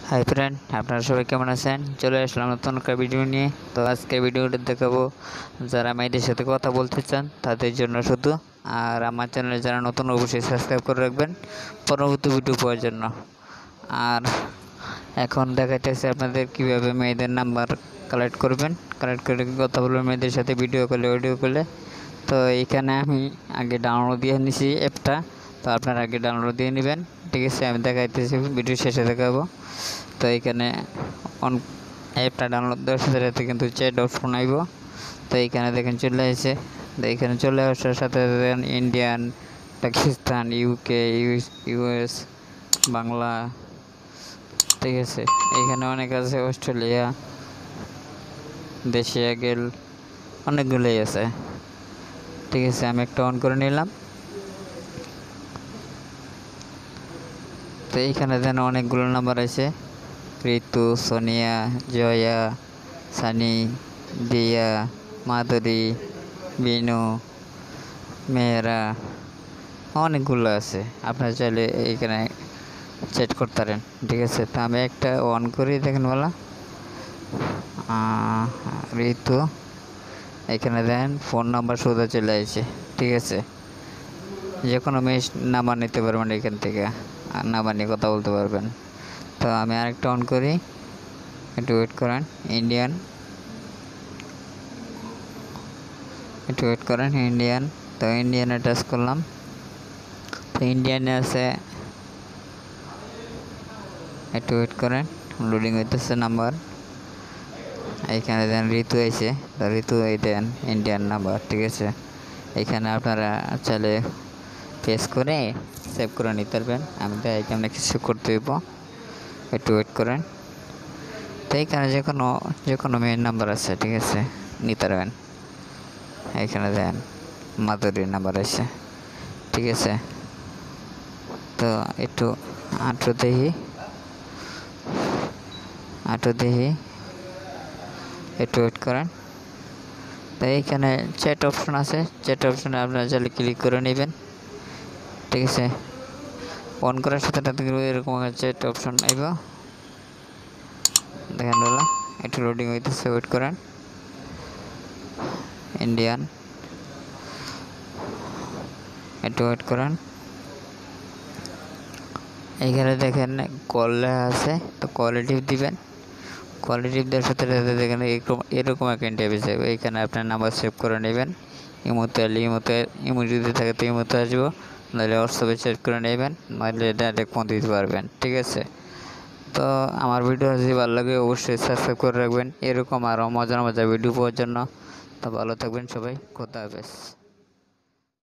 Hi friend, আপনারা সবাই কেমন আছেন? চলে আসলাম নতুন একটা ভিডিও নিয়ে। তো আজকে ভিডিওটা দেখাবো যারা মেয়েদের সাথে কথা বলতে চান তাদের জন্য শুধু। আর আমার চ্যানেলে যারা নতুন অবশ্যই সাবস্ক্রাইব করে রাখবেন পরবর্তী ভিডিও পাওয়ার জন্য। আর এখন দেখাইতেছে আপনাদের কিভাবে মেয়েদের নাম্বার কালেক্ট করবেন, কালেক্ট করে কথা বলবেন মেয়েদের সাথে ভিডিও কলে অডিও কলে। তো এইখানে আমি আগে ডাউনলোড দিয়ে নিছি অ্যাপটা, তো আপনারা আগে ডাউনলোড দিয়ে নেবেন। ঠিক আছে, আমি দেখাইতেছি, ভিডিও শেষে দেখাবো। তো এইখানে অন অ্যাপটা ডাউনলোড দেওয়ার সাথে সাথে কিন্তু চ্যাট অপশন আইব। তো এইখানে দেখেন চলে আসছে। তো এইখানে চলে আসার সাথে দেখেন Indian, Pakistan, UK, US, Bangla. ঠিক আছে, এইখানে অনেক আছে, অস্ট্রেলিয়া, দেশিয়া গেল, অনেকগুলোই আছে। ঠিক আছে, আমি একটা অন করে নিলাম। তো এইখানে যেন অনেকগুলো নাম্বার আছে, ঋতু, সোনিয়া, জয়া, সানি, দিয়া, মাধুরী, বিনু, মেয়েরা, অনেকগুলো আছে। আপনারা চাইলে এইখানে চ্যাট করতে পারেন। ঠিক আছে, তো আমি একটা অন করি, দেখেন বলা ঋতু। এখানে দেন ফোন নাম্বার সোজা চলে আসছে। ঠিক আছে, যে কোনো মেয়ে নাম্বার নিতে পারবেন এখান থেকে, আর নাম্বার নিয়ে কথা বলতে পারবেন। তো আমি আরেকটা অন করি, একটু ওয়েট করেন। ইন্ডিয়ান, একটু ওয়েট করেন। ইন্ডিয়ান, তো ইন্ডিয়ানে টাচ করলাম। তো ইন্ডিয়ানে আছে, একটু ওয়েট করেন, লোডিং হইতেছে নাম্বার। এইখানে দেন ঋতু আছে, তো ঋতু এই দেন ইন্ডিয়ান নাম্বার। ঠিক আছে, এইখানে আপনারা চাইলে পেস করে সেভ করে নিতে পারবেন। আমি তো এইখানে কিছু করতে হইব, একটু ওয়েট করেন। তো এইখানে যে কোনো মেয়ের নাম্বার আছে, ঠিক আছে, নিতে পারবেন। এইখানে দেন মাধুরীর নাম্বার আছে। ঠিক আছে, তো একটু আঁটু দেখি, একটু ওয়েট করেন। তো এইখানে চ্যাট অপশন আছে, চ্যাট অপশনে আপনারা চাইলে ক্লিক করে নেবেন। ঠিক আছে, অন করার সাথে সাথে এরকম চ্যাট অপশন আইব, দেখেন বলা। একটু লোডিং হইতেছে, ওয়েট করেন। ইন্ডিয়ান, একটু ওয়েট করেন। এইখানে দেখেন কল লেখা আছে, তো কোয়ালিটিভ দিবেন। কোয়ালিটিভ দেওয়ার সাথে সাথে দেখেন এরকম একটা ইন্টারভিউ যাবে। এইখানে আপনার নাম্বার সেভ করে নেবেন। ইমোতে এলে ইমো যদি থাকে তো ইমোতে আসবো, নাহলে হোয়াটসঅ্যাপে সেভ করে নেবেন, নাহলে ডাইরেক্ট ফোন দিতে পারবেন। ঠিক আছে, তো আমার ভিডিও যদি ভালো লাগে অবশ্যই সাবস্ক্রাইব করে রাখবেন এরকম আরও মজার মজার ভিডিও পাওয়ার জন্য। তো ভালো থাকবেন সবাই, খোদা হাফেজ।